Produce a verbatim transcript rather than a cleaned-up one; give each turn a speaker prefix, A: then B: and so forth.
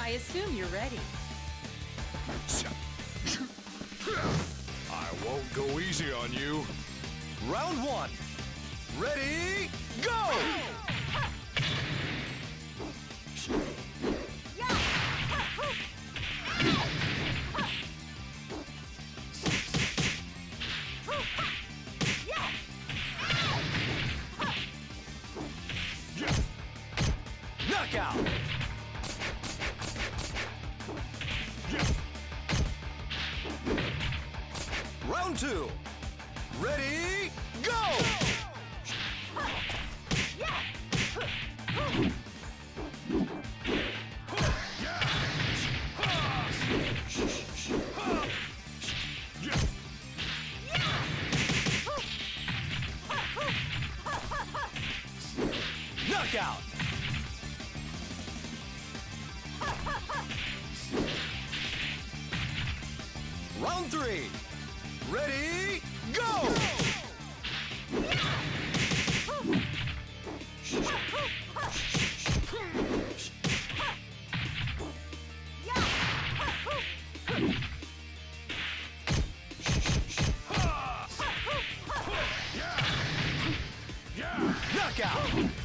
A: I assume you're ready.
B: I won't go easy on you.
C: Round one. Ready, go! Knockout! Round two. Ready, go! Knockout! Round three. Ready, go! Knockout!